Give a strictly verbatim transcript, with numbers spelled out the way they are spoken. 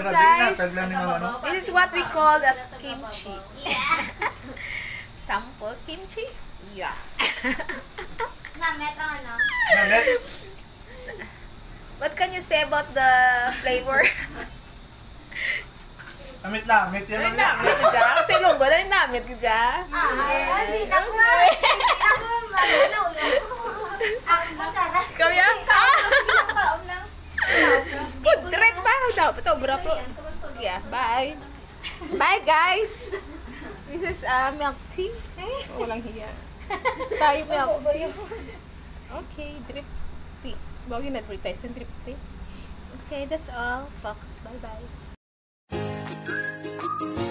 So guys, this is what we call as kimchi. Sample kimchi? Yeah. Namet ang ano? Namet? What can you say about the flavor? Namit lang, namit yan lang. Namit ka dyan? Kasi lunggo na yung namit ka dyan. Ah, hindi na ko. Hindi na ko. Ano Ang masara. Ikaw yan? Kaon lang. Food trip pa. Dapat ito, bro. Sige ah, bye. Bye guys. This is uh, milk tea. Oh, walang hiya. Tayo milk tea. Okay, drip tea. Bago yung advertise ng drip tea. Okay, that's all. Fox, bye-bye.